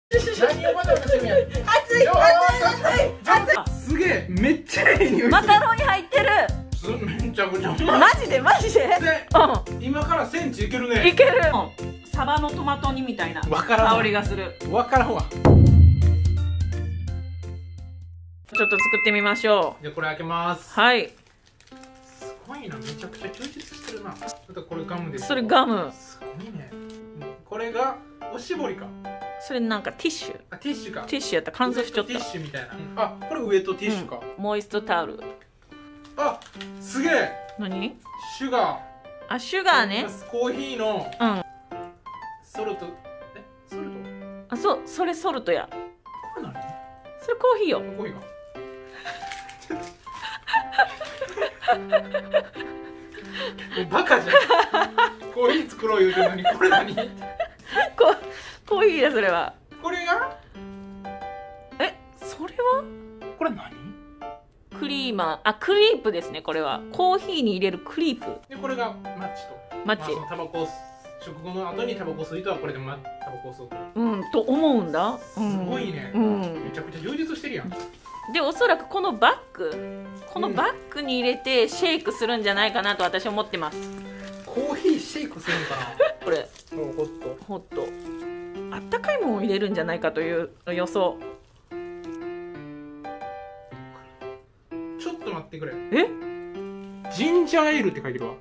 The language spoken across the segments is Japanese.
何をまだしてるんや。 熱い熱い。 すげえ、めっちゃいい匂い。 マカロニ入ってる。 めちゃくちゃうまい。 マジでマジで。 今からセンチいけるね。 いける。サバのトマト煮みたいな香りがする。 わからんわ。 ちょっと作ってみましょう。 じゃあこれ開けます。 はい。 すごいな、めちゃくちゃ充実してるな。あとこれガムです。 それガム。 すごいね。これがおしぼりか。 それなんかティッシュ。 あ、ティッシュか。 ティッシュやった。乾燥しちゃった。 ティッシュみたいな。あ、これウエットティッシュか。 モイストタオル。 あ、すげえ。 何？ シュガー。 あ、シュガーね。 コーヒーの。 うん。 ソルト。ソルト。 あ、そう、それソルトや。 これ何？ それコーヒーよ。 コーヒーか。バカじゃん。コーヒー作ろう言うてるのにこれ何？ コーヒーやそれは。 これが？ それは？ これ何？ クリーマー、クリープですね。これはコーヒーに入れるクリープ。 でこれがマッチと。 マッチ。 タバコ食後の後にタバコ吸う人はこれでタバコ吸う。 と思うんだ。 すごいね。めちゃくちゃ充実してるやん。 でおそらくこのバッグに入れてシェイクするんじゃないかなと私は思ってます。 コーヒーシェイクするのかな。これホットあったかいものを入れるんじゃないかという予想。 ちょっと待ってくれ。 ジンジャーエールって書いてるわ。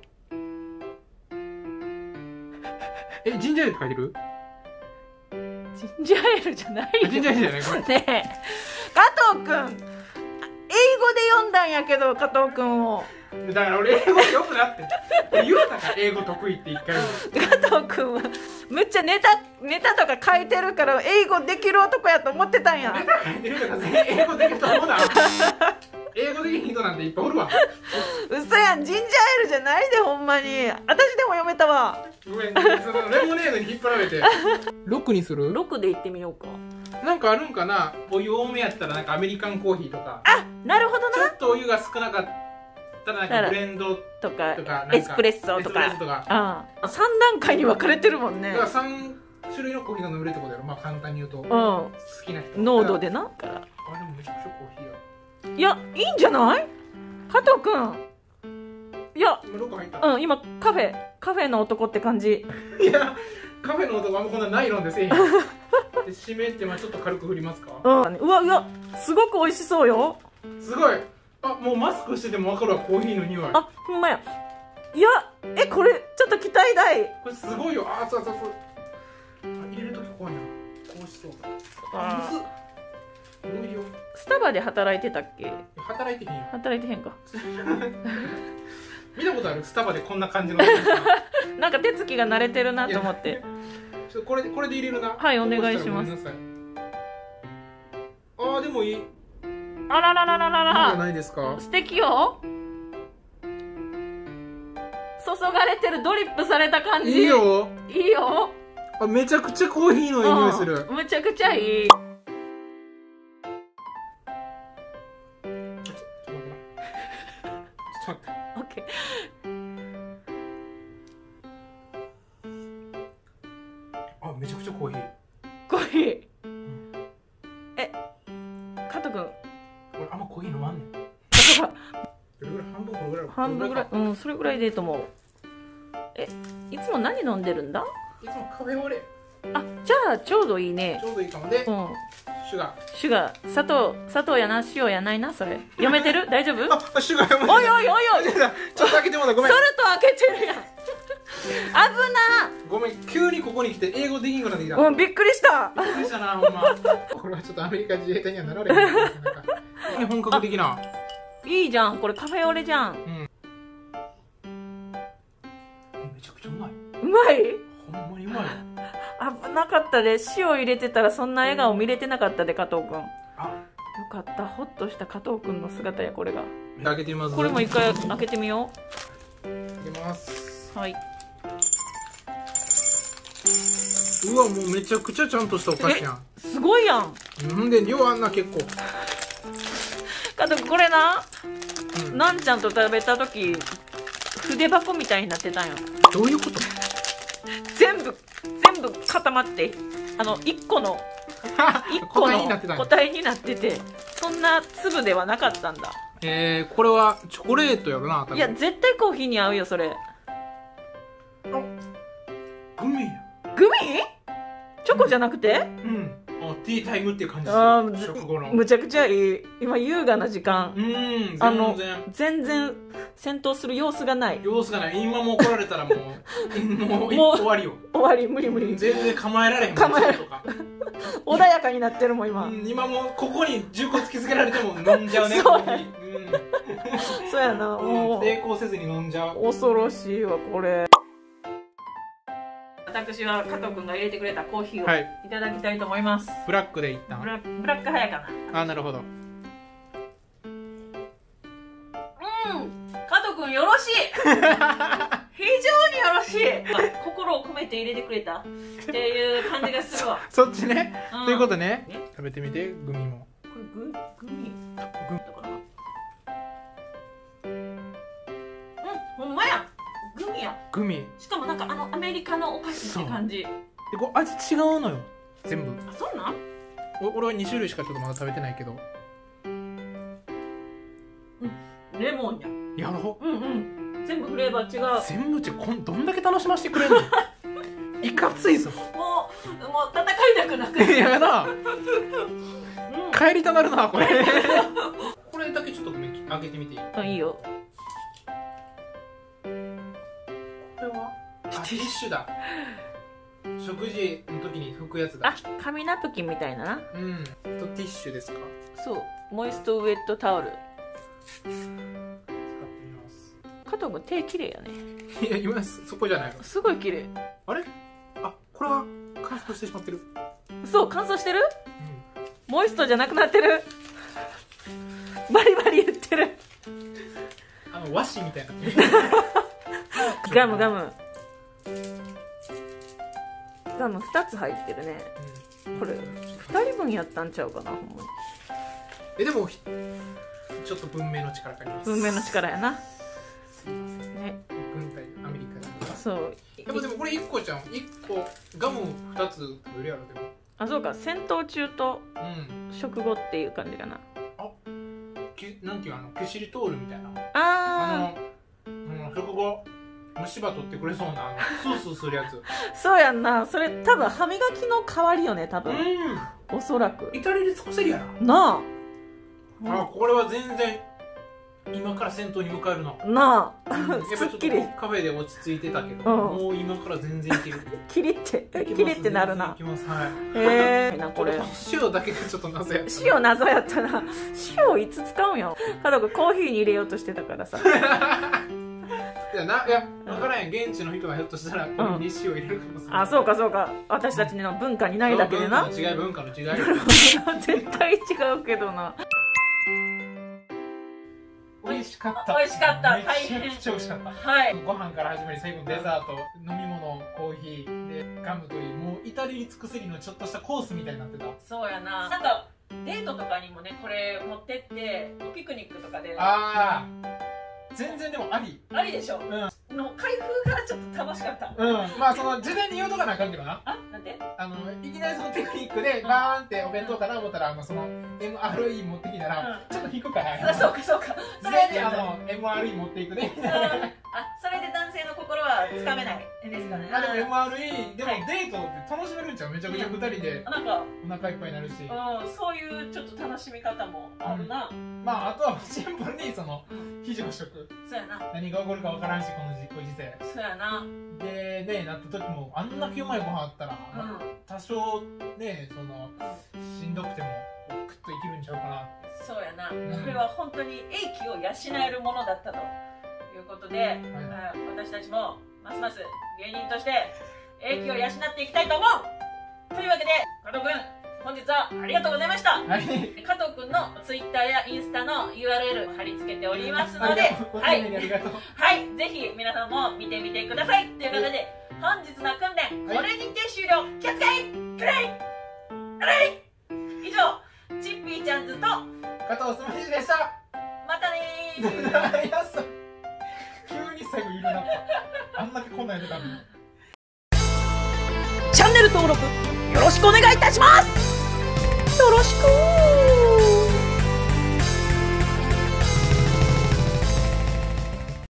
ジンジャーエールって書いてる？ ジンジャーエールじゃないよ。 ジンジャーエールじゃないこれ。 ねえ、加藤くん、英語で読んだんやけど、加藤くんを。 だから俺英語よくなって言うたか、英語得意って一回も。 加藤くんはむっちゃネタとか書いてるから英語できる男やと思ってたんや。 ネタ書いてるとか全員英語できると思うな。英語できる人なんていっぱいおるわ。 嘘やん、ジンジャーエールじゃないで、ほんまに。私でも読めたわ。 ごめん、そのレモネードに引っ張られて。6にする ？6でいってみようか。 なんかあるんかな。お湯多めやったらなんかアメリカンコーヒーとか。 あ、なるほどな。 ちょっとお湯が少なかったらなんかブレンドとかエスプレッソとか。3段階に分かれてるもんね。 だから3種類のコーヒーが飲めるってことやろ。まあ簡単に言うと。好きな人。 濃度でな。 あ、でもめちゃくちゃコーヒーや。 いや、いいんじゃない？加藤くん。いや、今カフェの男って感じ。 いや、カフェの男あんまこんなナイロンでせえへん。で、締めってちょっと軽く振りますか？ うわ、すごく美味しそうよ。 すごい。あ、もうマスクしてても分かるわ、コーヒーの匂い。 あ、ほんまや。いや、これちょっと期待大。 これすごいよ。あ、そう。入れるとき怖いな。こうしそう。 スタバで働いてたっけ？ 働いてへんよ。 働いてへんか。 見たことある？スタバでこんな感じの。 なんか手つきが慣れてるなと思って。 これで入れるな。 はい、お願いします。 あー、でもいい。 あらららららら。 いいじゃないですか。 素敵よ。注がれてる、ドリップされた感じ。 いいよ。 いいよ。 あ、めちゃくちゃコーヒーのいい匂いする。 めちゃくちゃいい。オッケー。 あ、めちゃくちゃコーヒー。 コーヒー。加藤くん。 俺あんまコーヒー飲まんねん。 だから半分ぐらい。 それぐらいでいいと思う。いつも何飲んでるんだ？ いつもカフェオレ。 あ、じゃあちょうどいいね。 ちょうどいいかもね。シュガー。砂糖やな、塩やないな、それ。読めてる？大丈夫？ あ、シュガー読めてる。 おい。 ちょっと開けてもらう。ごめん。 ソルト開けてるやん。危な。 ごめん、急にここに来て英語できんくなってきた。 びっくりした。 びっくりしたな、ほんま。これはちょっとアメリカ自衛隊にはなられへん。本格的な。 いいじゃん、これカフェオレじゃん。 めちゃくちゃうまい。 うまい？ ほんまにうまい。 危なかったで、塩入れてたらそんな笑顔見れてなかったで、加藤くん。よあ、 かった、ホッとした加藤くんの姿や、これが。 開けてみます。 これも一回開けてみよう。開けます。 はい。 うわ、もうめちゃくちゃちゃんとしたお菓子やん。 すごいやん。 んで量あんな、結構。 加藤くん、これな、なんちゃんと食べた時筆箱みたいになってたんよ。 どういうこと？ 全部固まって1個の 1個の個体になってたんや個体になってて、そんな粒ではなかったんだ。 これはチョコレートやろな、多分。 いや絶対コーヒーに合うよそれ。 グミや。 グミチョコじゃなくて？ うん。ティータイムっていう感じあですよ、食後の。 むちゃくちゃいい。今優雅な時間。全然戦闘する様子がない。 様子がない。今もう来られたらもう終わりよ。 終わり、無理無理。 全然構えられへん。 構えとか穏やかになってるもん今。 今もうここに銃口突きつけられても飲んじゃうね。 そうやな。もう抵抗せずに飲んじゃう。 恐ろしいわこれ。私は加藤君が入れてくれたコーヒーをいただきたいと思います。 ブラックでいったん。 ブラック派やかな。 なるほど。 加藤君よろしい。非常によろしい。心を込めて入れてくれたっていう感じがするわ。 そっちね。ということね、食べてみて。グミも。 これグミだからほんまや。グミや。 グミ。 しかもなんかアメリカのお菓子って感じ。でこう味違うのよ全部。 あ、そうなん？ 俺は2種類しかちょっとまだ食べてないけど。 レモンや。 やろ。 全部フレーバー違う。 全部どんだけ楽しませてくれんの。いかついぞ。 もう戦いたくなくて。 やだ。帰りたなるなこれ。これだけちょっと開けてみていい？ いいよ。 これはティッシュだ。食事の時に拭くやつだ。 紙ナプキンみたいなな。 とティッシュですか？ そう、モイストウェットタオル。 使ってみます。 加藤君手綺麗やね。 いや今そこじゃないの。 すごい綺麗。 あれ？これは乾燥してしまってる。 そう、乾燥してる？モイストじゃなくなってる。バリバリ言ってる。 和紙みたいな。 ガム2つ入ってるね。これ2人分やったんちゃうかな。ほんまに。 でもちょっと文明の力借ります。 文明の力やな。ね。 軍隊アメリカだ。 そう。 でもこれ1個じゃん。1個ガム2つ食べるやろでも。 そうか。戦闘中と食後っていう感じかな。 なんていうキシリトールみたいな。食後虫歯取ってくれそうなスースーするやつ。 そうやんな。それ多分歯磨きの代わりよね多分。おそらく。 至れり尽くせりやな。 これは全然今から戦闘に迎えるな。 なあ。 やっぱちょっとカフェで落ち着いてたけど、もう今から全然いける。 キリってなるな。 いきます。はい。 なこれ。 塩だけがちょっと謎やった。 塩謎やったな。塩いつ使うんや。加藤君コーヒーに入れようとしてたからさ。 いや分からんやん。現地の人がひょっとしたらコーヒーに塩入れるかもしれない。 そうか。私たちの文化にないだけでな。 文化の違い。 絶対違うけどな。 美味しかった。 大変。 めちゃくちゃ美味しかった。 はい。 ご飯から始まり最後デザート、飲み物、コーヒーでガムというもう至れり尽くせりのちょっとしたコースみたいになってた。 そうやな。なんかデートとかにもねこれ持ってってピクニックとかで。 全然でもありでしょ。の開封からちょっと楽しかった。 まあその事前に言うとかなあかんけどな。 なんで？ いきなりそのテクニックでバーンってお弁当かな思ったらその MRE 持ってきたらちょっと引くから。 そうか。 それでMRE 持っていくねみたいな。 それで男性の心はつかめないですかね。 でも MRE でもデートって楽しめるんちゃう？めちゃくちゃ2人でなんかお腹いっぱいになるし。 そういうちょっと楽しみ方もあるな。 あとはシンプルにその非常食。 そうやな。何が起こるか分からんしこのご時世。 そうやな。 でなった時もあんだけうまいご飯あったら多少ねしんどくてもクッといけるんちゃうかな。そうやな。これは本当に英気を養えるものだったということで、私たちもますます芸人として英気を養っていきたいと思う。というわけで加藤君本日はありがとうございました。加藤くんの Twitter やインスタの URL 貼り付けておりますので、ぜひ皆さんも見てみてください。ということで本日の訓練これにて終了。気をつけクレイ以上チッピーちゃんズと加藤すまじでした。またねー。急に最後緩なった。あんだけこんなんやってたのに。チャンネル登録よろしくお願いいたします。 ろしく。